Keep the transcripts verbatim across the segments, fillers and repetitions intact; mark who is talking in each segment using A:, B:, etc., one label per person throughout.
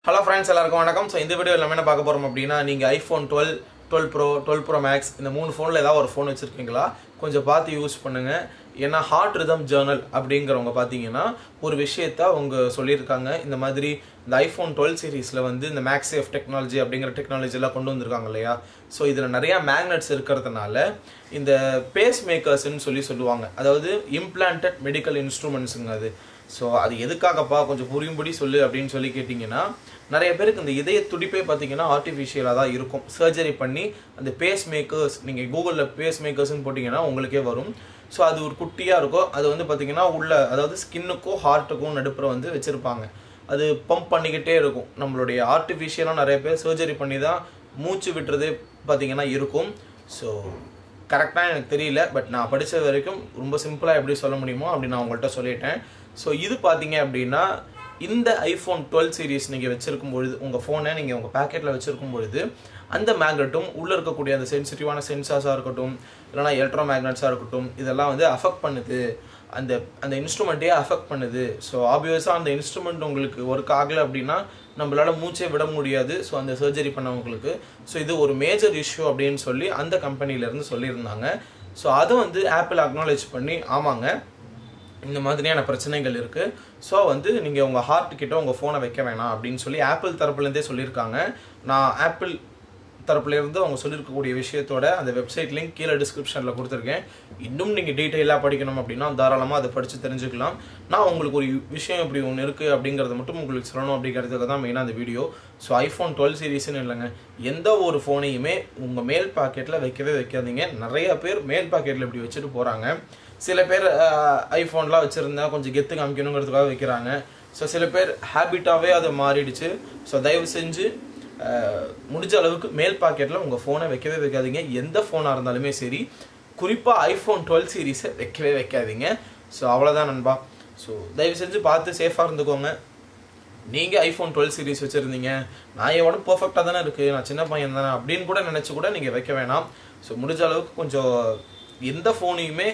A: Hello friends, எல்லாருக்கும் வணக்கம். So இந்த வீடியோல நம்ம என்ன பார்க்க போறோம் அப்படினா நீங்க iPhone twelve, twelve Pro, twelve Pro Max இந்த மூணு ஃபோன்ல ஏதாவது ஒரு ஃபோன் வச்சிருக்கீங்களா கொஞ்சம் பார்த்து யூஸ் பண்ணுங்க. ஏன்னா ஹார்ட் ரிதம் ஜர்னல் அப்படிங்கறவங்க பாத்தீங்கன்னா ஒரு விஷயத்தை அவங்க சொல்லிருக்காங்க. இந்த மாதிரி இந்த iPhone twelve சீரிஸ்ல வந்து இந்த MagSafe டெக்னாலஜி அப்படிங்கற டெக்னாலஜி எல்லாம் கொண்டு வந்திருக்காங்க இல்லையா? சோ இதுல நிறைய மேக்னெட்ஸ் இருக்குிறதுனால இந்த பேஸ் மேக்கர்ஸ்னு சொல்லி சொல்லுவாங்க. அதாவது implanted medical instrumentsங்க அது. சோ அது எதுக்காகப்பா கொஞ்சம் புரியும்படி சொல்லு அப்படினு சொல்லி கேட்டிங்கனா நிறைய பேருக்கு இந்த இதய துடிப்பே பாத்தீங்கன்னா ஆர்ட்டிஃபிஷியலா தான் இருக்கும். சர்ஜரி பண்ணி அந்த பேஸ் மேக்கர்ஸ் நீங்க கூகுள்ல பேஸ் மேக்கர்ஸ்னு போடிங்கனா உங்களுக்கே வரும். சோ அது ஒரு குட்டியா இருக்கும். அது வந்து பாத்தீங்கன்னா உள்ள அதாவது ஸ்கின்னுக்கும் ஹார்ட்டுக்கும் நடுப்புற வந்து வச்சிருப்பாங்க. அது பம்ப் பண்ணிக்கிட்டே இருக்கும். நம்மளுடைய ஆர்ட்டிஃபிஷியலா நிறைய பேர் சர்ஜரி பண்ணி தான் மூச்சு விட்றதே பாத்தீங்கன்னா இருக்கும். சோ கரெக்ட்டா எனக்கு தெரியல பட் நான் படிச்ச வரைக்கும் ரொம்ப சிம்பிளா எப்படி சொல்ல முடியுமோ அப்படி நான் உங்கள்ட்ட சொல்லிட்டேன். சோ இது பாத்தீங்க அப்படினா இந்த iPhone twelve சீரிஸ் நீங்க வச்சிருக்கும் பொழுது உங்க போனை நீங்க உங்க பாக்கெட்ல வச்சிருக்கும் பொழுது அந்த மேக்னெட்டும் உள்ள இருக்க கூடிய அந்த சென்சிட்டிவான சென்சார்ஸா இருக்கட்டும் இல்லனா எலக்ட்ரோ மேக்னெட்ஸா இருக்கட்டும் இதெல்லாம் வந்து அஃபெக்ட் பண்ணுது. அந்த அந்த இன்ஸ்ட்ருமென்ட்டே அஃபெக்ட் பண்ணுது. சோ ஆப்வியஸா அந்த இன்ஸ்ட்ருமென்ட் உங்களுக்கு வொர்க் ஆகல அப்படினா நம்மளால மூச்சே விட முடியாது. சோ அந்த சர்ஜரி பண்ணவங்களுக்கு சோ இது ஒரு மேஜர் இஷ்யூ அப்படினு சொல்லி அந்த கம்பெனில இருந்து சொல்லிருந்தாங்க. சோ அது வந்து Apple acknowledge பண்ணி ஆமாங்க இந்த மாதிரியான பிரச்சனைகள் இருக்கு. சோ வந்து நீங்க உங்க ஹார்ட் கிட்ட உங்க போனை வைக்க வேணாம் அப்படினு சொல்லி Apple தரப்புல இருந்தே சொல்லிருக்காங்க. நான் Apple தரப்புல இருந்து அவங்க சொல்லிருக்க கூடிய விஷயத்தோட அந்த வெப்சைட் லிங்க் கீழ டிஸ்கிரிப்ஷன்ல கொடுத்திருக்கேன். இன்னும் நீங்க டீடைலா படிக்கணும் அப்படினா தாராளமா அதை படிச்சு தெரிஞ்சுக்கலாம். நான் உங்களுக்கு ஒரு விஷயம் இப்படி ஒன்னு இருக்கு அப்படிங்கறது மட்டும் உங்களுக்கு சொல்லணும் அப்படிங்கிறதுக்கு தான் மெயினா அந்த வீடியோ. சோ iPhone twelve சீரிஸ்னு இல்லங்க. எந்த ஒரு போனையுமே உங்க மேல் பாக்கெட்ல வைக்கவே வைக்காதீங்க. நிறைய பேர் மேல் பாக்கெட்ல இப்படி வச்சிட்டு போறாங்க. சில பேர் ஐபோன்லாம் வச்சிருந்தா கொஞ்சம் கெத்து காமிக்கணும்ங்கிறதுக்காக வைக்கிறாங்க. சோ சில பேர் ஹாபிட்டாவே அது மாறிடுச்சு. சோ தயவு செஞ்சு முடிஞ்ச அளவுக்கு மேல் பாக்கெட்ல உங்க போனை வைக்கவே வைக்காதீங்க. எந்த போனா இருந்தாலுமே சரி குறிப்பா iPhone twelve சீரிஸை வைக்கவே வைக்காதீங்க. சோ அவ்வளவுதான் நண்பா. சோ தயவு செஞ்சு பார்த்து சேஃபா இருந்துக்கோங்க. நீங்க iPhone twelve சீரிஸ் வச்சிருந்தீங்க நான் எவ்வளவு பெர்ஃபெக்ட்டா தான இருக்கு நான் சின்ன பையன் தான அப்படினு கூட நினைச்சு கூட நீங்க வைக்க வேணாம். சோ முடிஞ்ச அளவுக்கு கொஞ்சம் எந்த போனையுமே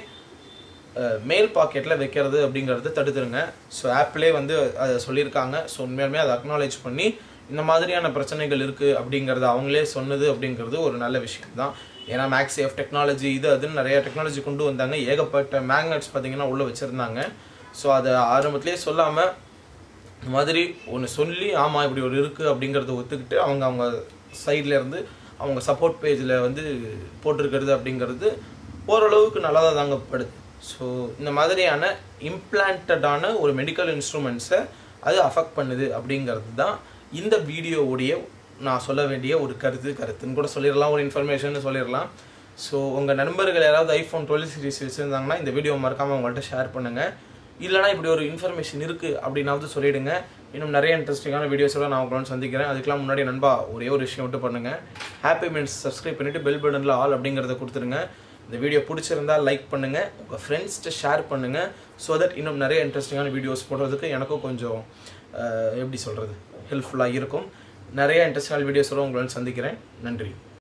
A: மேல் பாக்கெட்ல வைக்கிறது அப்படிங்கறது தடுத்துருங்க. சோ ஆப்பிளே வந்து அத சொல்லிருக்காங்க. சோ உண்மையாலுமே அதை அக்னாலஜ் பண்ணி இந்த மாதிரியான பிரச்சனைகள் இருக்கு அப்படிங்கறது அவங்களே சொன்னது அப்படிங்கிறது ஒரு நல்ல விஷயம் தான். ஏனா MagSafe டெக்னாலஜி இது அதுன்னு நிறைய டெக்னாலஜி கொண்டு வந்தாங்க. ஏகப்பட்ட மேக்னெட்ஸ் பாத்தீங்கன்னா உள்ள வச்சிருந்தாங்க. சோ அத ஆரம்பத்திலே சொல்லாம இந்த மாதிரி ஒன்னு சொல்லி ஆமா இப்படி ஒரு இருக்கு அப்படிங்கறத ஒத்துக்கிட்டு அவங்க அவங்க சைடுல இருந்து அவங்க சப்போர்ட் பேஜ்ல வந்து போட்டுருக்கிறது அப்படிங்கிறது ஓரளவுக்கு நல்லதா தாங்க படுது. சோ இந்த மாதிரியான இம்ப்ளான்டடான ஒரு மெடிக்கல் இன்ஸ்ட்ருமெண்ட்ஸை அது அஃபெக்ட் பண்ணுது அப்படிங்கிறது தான் இந்த வீடியோவுடைய நான் சொல்ல வேண்டிய ஒரு கருத்து கருத்துன்னு கூட சொல்லிடலாம் ஒரு இன்ஃபர்மேஷன் சொல்லிடலாம். ஸோ உங்கள் நண்பர்கள் யாராவது iPhone twelve சீரிஸ் வச்சுருந்தாங்கன்னா இந்த வீடியோ மறக்காமல் உங்கள்கிட்ட ஷேர் பண்ணுங்கள். இல்லைனா இப்படி ஒரு இன்ஃபர்மேஷன் இருக்குது அப்படின்னாவது சொல்லிவிடுங்க. இன்னும் நிறைய இன்ட்ரெஸ்டிங்கான வீடியோஸோட நான் உங்களோட சந்திக்கிறேன். அதுக்கெல்லாம் முன்னாடி நண்பா ஒரே ஒரு விஷயம் மட்டும் பண்ணுங்கள். ஹாப்பி மீன்ஸ் சப்ஸ்கிரைப் பண்ணிவிட்டு பெல் பட்டனில் ஆல் அப்படிங்கிறத கொடுத்துருங்க. இந்த வீடியோ பிடிச்சிருந்தா லைக் பண்ணுங்க, உங்க ஃப்ரெண்ட்ஸ்ட்ட ஷேர் பண்ணுங்க. சோ தட் இன்னும் நிறைய இன்ட்ரெஸ்டிங்கான வீடியோஸ் போடுறதுக்கு எனக்கும் கொஞ்சம் எப்படி சொல்றது ஹெல்ப்ஃபுல்லா இருக்கும். நிறைய இன்ட்ரெஸ்டிங்கான வீடியோஸோட உங்களை சந்திக்கிறேன். நன்றி.